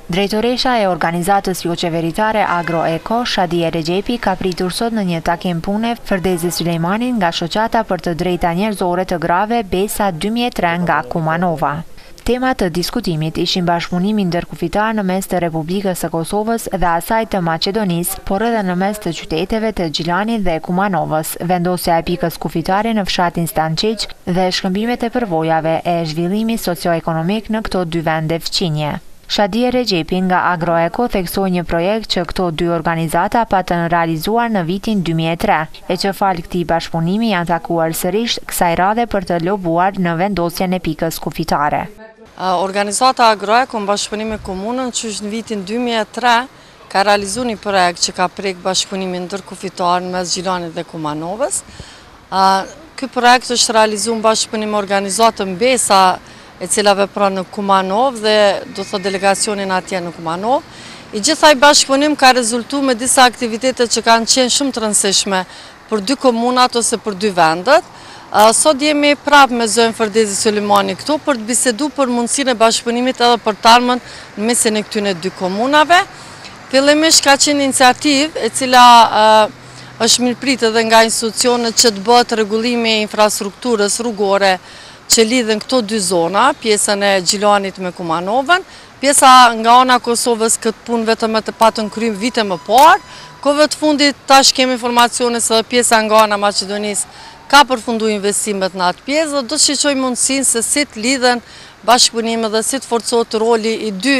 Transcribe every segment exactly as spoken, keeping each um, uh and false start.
Drejtoresha e organizatës jo qeveritare Agroeko, Shadia Rexhepi, ka pritur sot në një takim pune Ferdezi Sulejmanin nga shoqata për të drejta njerëzore të grave Besa dy mijë e tre nga Kumanova. Tema të diskutimit ishin bashkëpunimi ndërkufitar në mes të Republikës së Kosovës dhe asaj të Maqedonisë, por edhe në mes të qyteteve të Gjilanit dhe Kumanovës, vendosja e pikës kufitare në fshatin Stanqiq dhe shkëmbimet e përvojave e zhvillimit socio-ekonomik në këto dy vende fqinje. Shadia Rexhepi nga Agroeko theksoi një projekt që këto dy organizata patën realizuar në vitin dy mijë e tre, e që fal këtij bashkëpunimi janë takuar sërish kësaj radhe për të lobuar në vendosjen e pikës kufitare. Organizata Agroeko në bashkëpunim me komunën që është në vitin dy mijë e tre ka realizuar një projekt që ka prek bashkëpunimin ndërkufitar mes Gjilanit dhe Kumanovës. Ky projekt është realizuar në bashkëpunim me organizatën Besa, e cila vepron në Kumanov dhe do të delegacionin atje në Kumanov. I gjithaj bashkëpunim ka rezultuar me disa aktivitete që kanë qenë shumë të rëndësishme për dy komunat ose për dy vendet. Sot jemi prapë me zërin Ferdezi Sulejmani këtu për të bisedu për mundësinë e bashkëpunimit edhe për të ardhmen në mesin e këtyre dy komunave. Fillimisht ka qenë iniciativë e cila është mirëpritur edhe nga institucionet që të bëhet rregullimi i infrastrukturës rrugore që lidhen këto dy zona, pjesën e Gjilanit me Kumanovën, pjesa nga ana Kosovës këtë punë vetëm të patën kryer vite më parë, kohëve të fundit tash kemi informacione se pjesa nga ana Maqedonisë ka përfunduar investimet në atë pjesë dhe do të shiqojmë mundësinë se si të lidhen bashkëpunimet dhe si të forcohet roli i dy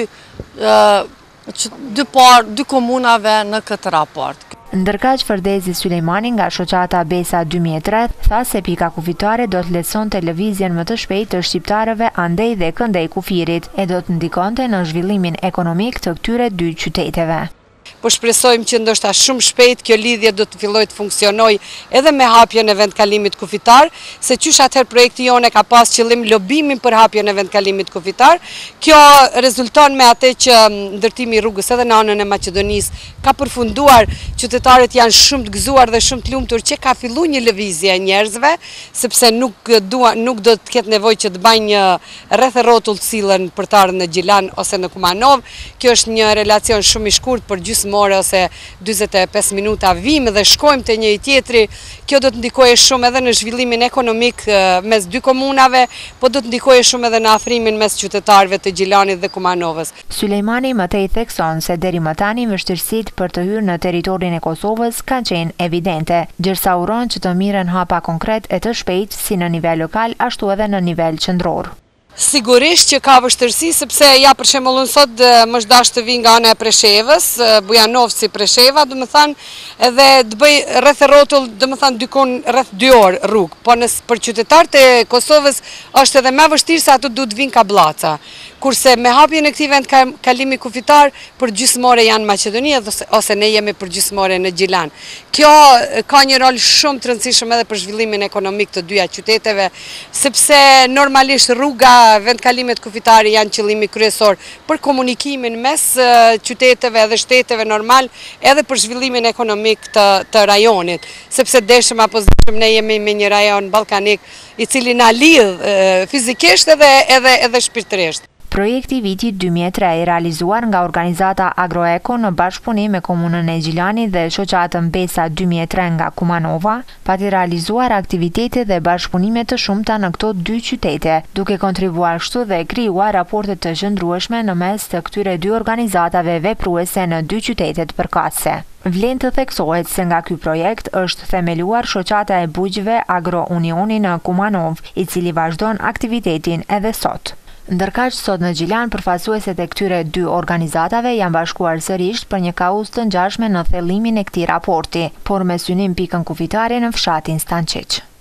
dy par, dy komunave në këtë raport. Ndërkaq Ferdezi Sulejmani nga shoqata Besa dy mijë e tre tha se pika kufitare do të lehtësonte lëvizjen më të shpejtë të shqiptarëve andej dhe këndej kufirit e do të ndikonte në zhvillimin ekonomik të këtyre dy qyteteve. Po shpresojmë që ndoshta shumë shpejt kjo lidhje do të fillojë të funksionojë edhe me hapjen e vendkalimit kufitar, se qysh atëherë projekti jonë ka pas qëllim lobimin për hapjen e vendkalimit kufitar. Kjo rezulton me atë që ndërtimi i rrugës edhe në anën e Maqedonisë ka përfunduar, qytetarët janë shumë të gëzuar dhe shumë të lumtur që ka filluar një lëvizje e njerëzve, sepse nuk dua nuk do të ketë nevojë që të bëjnë një rreth rrotull të sillen për të ardhur në Gjilan ose në Kumanov. Kjo është një relacion shumë i shkurt për gjysmore ose dyzet e pesë minuta vim dhe shkojmë te njëri tjetri. Kjo do të ndikojë shumë edhe në zhvillimin ekonomik mes dy komunave, po do të ndikojë shumë edhe në afrimin mes qytetarëve të Gjilanit dhe Kumanovës. Sulejmani më tej thekson se deri më tani vështirësitë për të hyrë në territorin e Kosovës kanë qenë evidente, ndërsa uron që të mirën hapa konkret e të shpejtë si në nivel lokal ashtu edhe në nivel qendror. Sigurisht që ka vështirësi, sepse ja për shembull sot më është dashur të vi nga ana e Preshevës, Bujanovci Presheva, do të thënë, edhe të bëj rreth rrotull, do të thënë dikon rreth dy orë rrugë, po në për qytetarët e Kosovës është edhe më vështirë se ato duhet vinë kallaca. Kurse me hapjen e këtij vendkalimi kufitar për gjysmore janë Maqedonia ose ne jemi për gjysmore në Gjilan. Kjo ka një rol shumë të rëndësishëm edhe për zhvillimin ekonomik të dyja qyteteve, sepse normalisht rruga vendkalimet kufitare janë qëllimi kryesor për komunikimin mes qyteteve dhe shteteve normal, edhe për zhvillimin ekonomik të, të rajonit, sepse deshëm apo zdeshëm ne jemi me një rajon ballkanik i cili na lidh fizikisht edhe edhe edhe shpirtërisht. Projekti vitit dy mijë e tre i realizuar nga organizata Agroeko në bashkëpunim me komunën e Gjilanit dhe shoqatën Besa dy mijë e tre nga Kumanova, pati realizuar aktivitete dhe bashkëpunime të shumta në këto dy qytete, duke kontribuar kështu dhe krijuar raporte të qëndrueshme në mes të këtyre dy organizatave vepruese në dy qytetet përkatëse. Vlen të theksohet se nga ky projekt është themeluar shoqata e bujqve Agro Unioni në Kumanov, i cili vazhdon aktivitetin edhe sot. Ndërkaq sot në Gjilan përfaqësuesit e këtyre dy organizatave janë bashkuar sërish për një kauzë të ngjashme në thellimin e këtij raporti, por me synim pikën kufitare në fshatin Stanqiq.